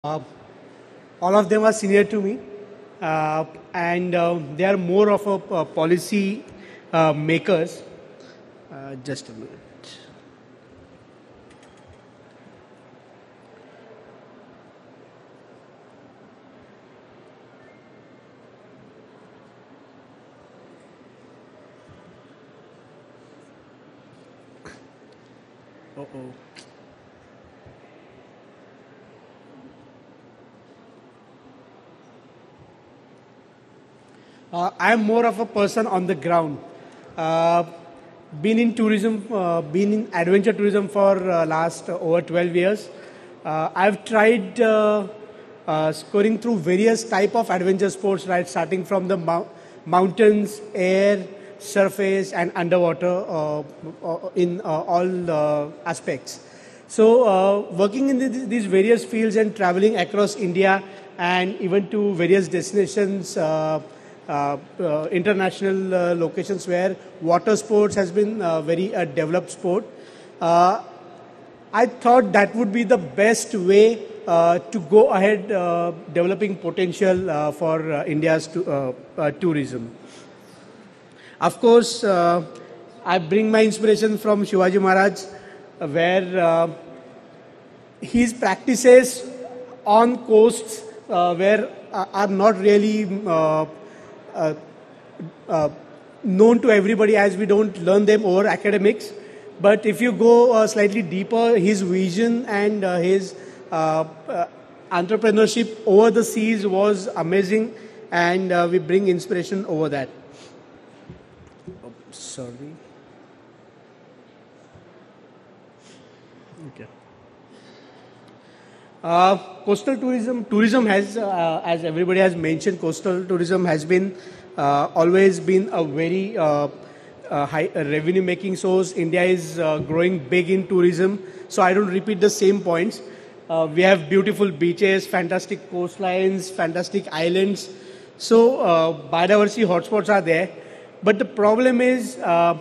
Uh, all of them are senior to me, and they are more of a policy makers. Just a minute. Uh-oh. I am more of a person on the ground. Uh, been in tourism, been in adventure tourism for last over 12 years. I've tried scoring through various type of adventure sports, right, starting from the mountains, air, surface, and underwater in all aspects. So, working in these various fields and traveling across India and even to various destinations. International locations where water sports has been very developed sport. I thought that would be the best way to go ahead developing potential for India's tourism. Of course, I bring my inspiration from Shivaji Maharaj, where his practices on coasts where are not really known to everybody, as we don't learn them over academics. But if you go slightly deeper, his vision and his entrepreneurship over the seas was amazing, and we bring inspiration over that. Oh, sorry. Okay. Coastal tourism has, as everybody has mentioned, coastal tourism has been always been a very high revenue-making source. India is growing big in tourism, so I don't repeat the same points. We have beautiful beaches, fantastic coastlines, fantastic islands. So biodiversity hotspots are there, but the problem is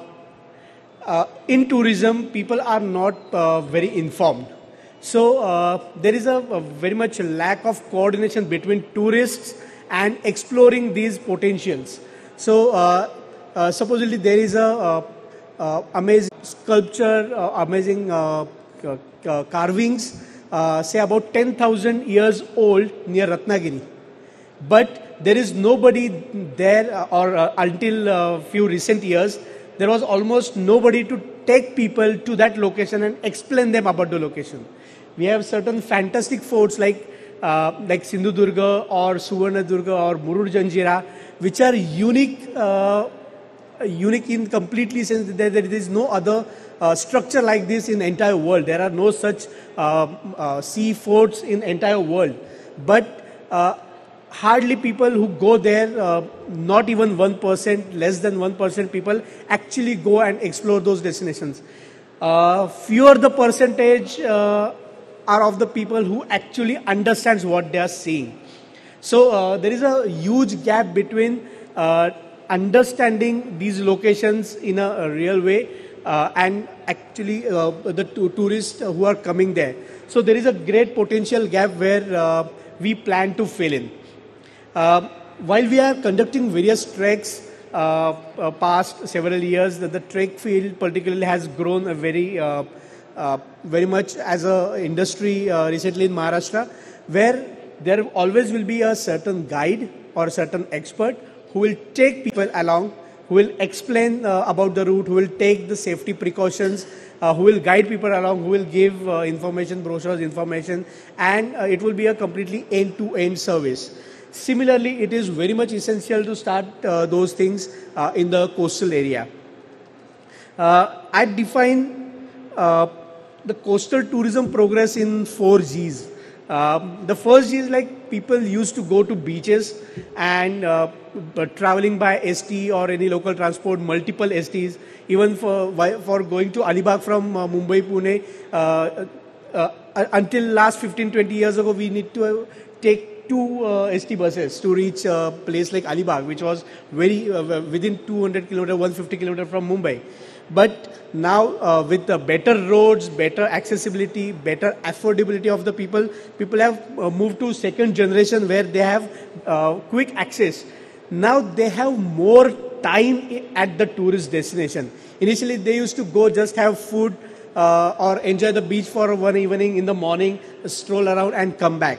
in tourism, people are not very informed. So there is a very much lack of coordination between tourists and exploring these potentials. So supposedly there is a amazing sculpture, amazing carvings, say about 10,000 years old near Ratnagiri. But there is nobody there, or until few recent years, there was almost nobody to take people to that location and explain them about the location. We have certain fantastic forts like Sindhudurga or Suvarnadurga or Murud Janjira, which are unique in completely sense that there is no other structure like this in the entire world. There are no such sea forts in the entire world. But hardly people who go there, not even 1%, less than 1% people actually go and explore those destinations. Fewer the percentage are of the people who actually understands what they are seeing. So there is a huge gap between understanding these locations in a real way and actually the tourists who are coming there. So there is a great potential gap where we plan to fill in. While we are conducting various treks past several years, the trek field particularly has grown a very much as a industry recently in Maharashtra, where there always will be a certain guide or a certain expert who will take people along, who will explain about the route, who will take the safety precautions, who will guide people along, who will give information, brochures, information, and it will be a completely end-to-end service. Similarly, it is very much essential to start those things in the coastal area. I define the coastal tourism progress in 4 Gs. The first G is like people used to go to beaches and traveling by ST or any local transport, multiple STs, even for going to Alibag from Mumbai, Pune. Until last 15-20 years ago, we need to take 2 ST buses to reach a place like Alibag, which was very within 200 kilometers, 150 kilometers from Mumbai. But now with the better roads, better accessibility, better affordability of the people, people have moved to second generation where they have quick access. Now they have more time at the tourist destination. Initially they used to go just have food or enjoy the beach for one evening in the morning, stroll around and come back.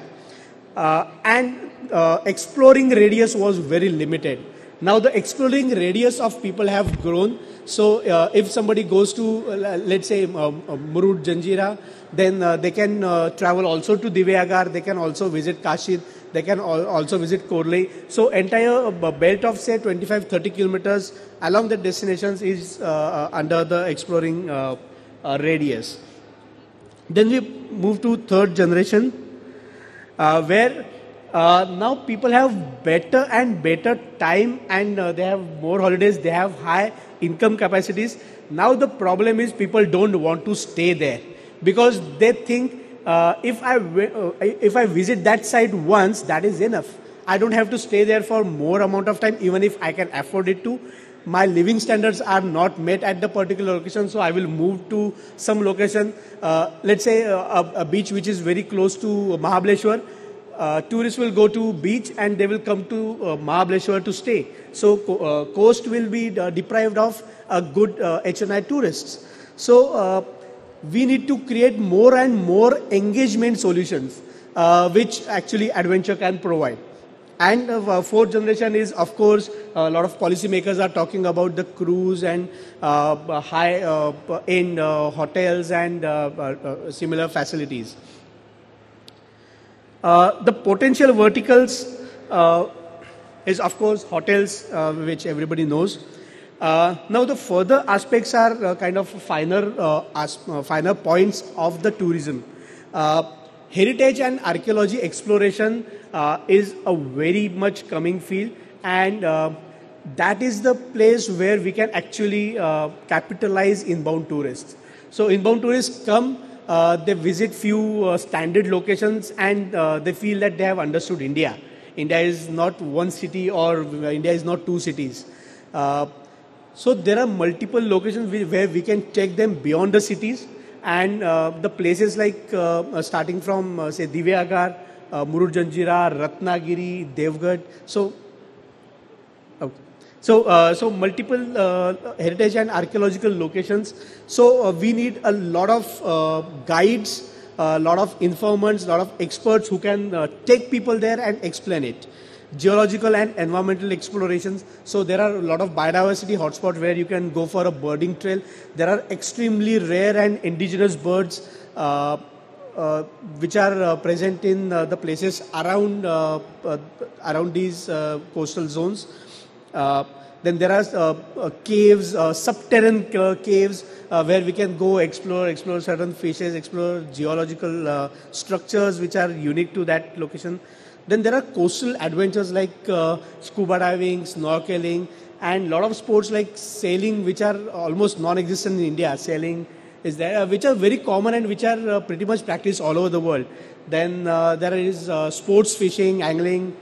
Exploring radius was very limited. Now the exploring radius of people have grown. So if somebody goes to, let's say, Murud Janjira, then they can travel also to Divyagar, they can also visit Kashid, they can also visit Korlei. So entire belt of say 25-30 kilometers along the destinations is under the exploring radius. Then we move to third generation, where now people have better and better time, and they have more holidays, they have high income capacities. Now the problem is people don't want to stay there because they think if I visit that site once, that is enough. I don't have to stay there for more amount of time, even if I can afford it to. My living standards are not met at the particular location, so I will move to some location, let's say a beach which is very close to Mahabaleshwar. Tourists will go to beach and they will come to Mahabaleshwar to stay. So coast will be deprived of good HNI tourists. So we need to create more and more engagement solutions, which actually adventure can provide. And fourth generation is, of course, a lot of policymakers are talking about the cruise and high-end hotels and similar facilities. The potential verticals is, of course, hotels, which everybody knows. Now, the further aspects are kind of finer points of the tourism. Heritage and archaeology exploration is a very much coming field, and that is the place where we can actually capitalize inbound tourists. So inbound tourists come, they visit few standard locations, and they feel that they have understood India. India is not one city, or India is not two cities. So there are multiple locations where we can take them beyond the cities, and the places like starting from say Divyagar, Murud Janjira, Ratnagiri, Devgarh. So multiple heritage and archaeological locations. So we need a lot of guides, a lot of informants, a lot of experts who can take people there and explain it. Geological and environmental explorations. So there are a lot of biodiversity hotspots where you can go for a birding trail. There are extremely rare and indigenous birds which are present in the places around these coastal zones. Then there are caves, subterranean caves where we can go explore certain fishes, explore geological structures which are unique to that location. Then there are coastal adventures like scuba diving, snorkeling, and a lot of sports like sailing, which are almost non-existent in India. Sailing is there, which are very common and which are pretty much practiced all over the world. Then there is sports fishing, angling,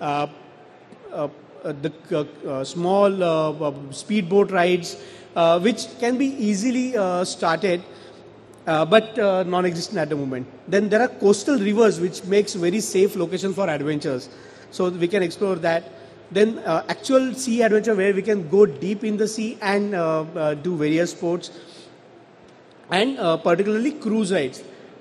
the small speedboat rides, which can be easily started, but non-existent at the moment. Then there are coastal rivers, which makes very safe location for adventures. So we can explore that. Then actual sea adventure, where we can go deep in the sea and do various sports. And particularly cruise rides.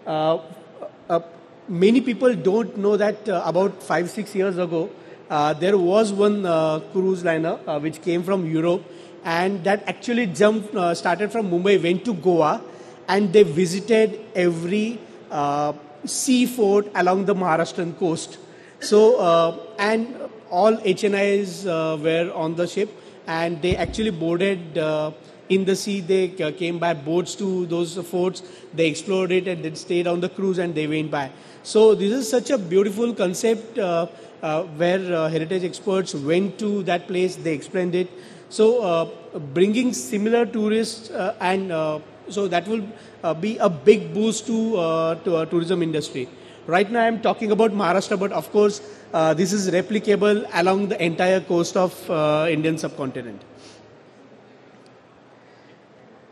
Many people don't know that about 5-6 years ago, there was one cruise liner which came from Europe, and that actually started from Mumbai, went to Goa, and they visited every sea fort along the Maharashtrian coast. So, and all HNIs were on the ship, and they actually boarded in the sea. They came by boats to those forts, they explored it, and then stayed on the cruise, and they went by. So this is such a beautiful concept where heritage experts went to that place, they explained it. So bringing similar tourists so that will be a big boost to our tourism industry. Right now I'm talking about Maharashtra, but of course this is replicable along the entire coast of Indian subcontinent.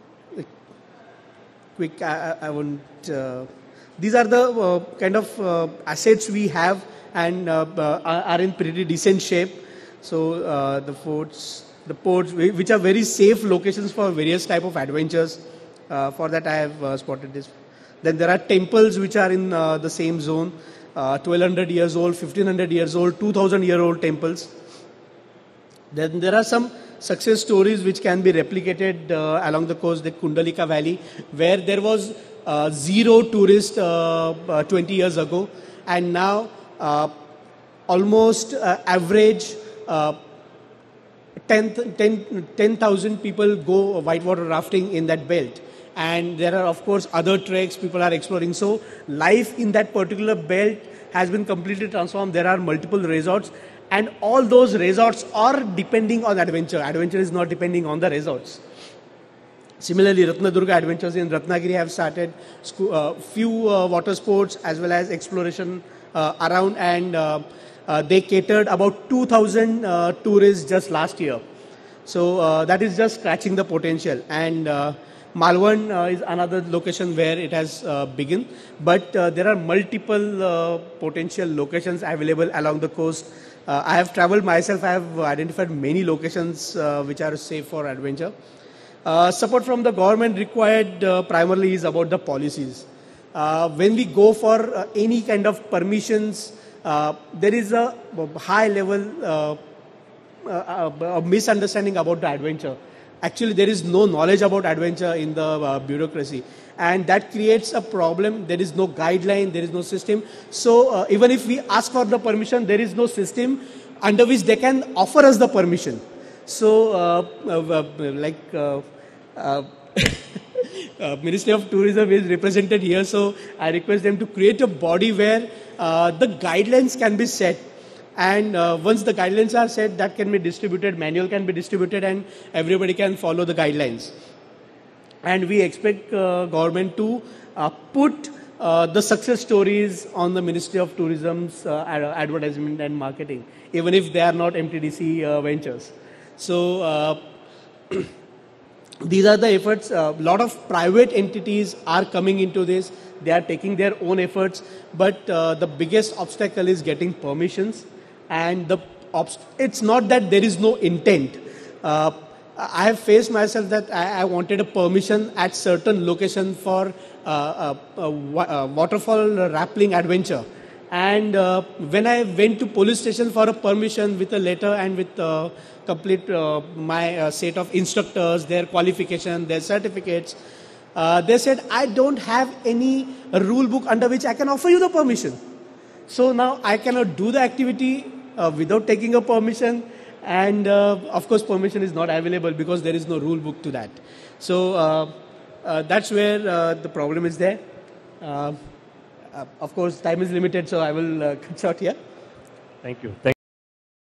quick. I won't. These are the kind of assets we have and are in pretty decent shape. So the ports, which are very safe locations for various type of adventures. For that, I have spotted this. Then there are temples which are in the same zone. 1200 years old, 1500 years old, 2000-year-old temples. Then there are some success stories which can be replicated along the coast, the Kundalika Valley, where there was zero tourist 20 years ago, and now almost average 10,000 people go whitewater rafting in that belt. And there are, of course, other treks people are exploring. So life in that particular belt has been completely transformed. There are multiple resorts, and all those resorts are depending on adventure. Adventure is not depending on the resorts. Similarly, Ratnadurga Adventures in Ratnagiri have started few water sports as well as exploration around, and they catered about 2,000 tourists just last year. So that is just scratching the potential. And Malwan is another location where it has begun, but there are multiple potential locations available along the coast. I have traveled myself. I have identified many locations which are safe for adventure. Support from the government required primarily is about the policies. When we go for any kind of permissions, there is a high level of misunderstanding about the adventure. Actually, there is no knowledge about adventure in the bureaucracy, and that creates a problem. There is no guideline, there is no system. So even if we ask for the permission, there is no system under which they can offer us the permission. So Ministry of Tourism is represented here, so I request them to create a body where the guidelines can be set. And once the guidelines are set, that can be distributed, manual can be distributed, and everybody can follow the guidelines. And we expect government to put the success stories on the Ministry of Tourism's advertisement and marketing, even if they are not MTDC ventures. So these are the efforts. A lot of private entities are coming into this. They are taking their own efforts, but the biggest obstacle is getting permissions. And it's not that there is no intent. I have faced myself that I wanted a permission at certain location for waterfall rappelling adventure. And when I went to police station for a permission with a letter and with complete my set of instructors, their qualification, their certificates, they said, I don't have any rule book under which I can offer you the permission. So now I cannot do the activity without taking a permission, and of course permission is not available because there is no rule book to that. So that's where the problem is there. Of course time is limited, so I will cut short here. Thank you.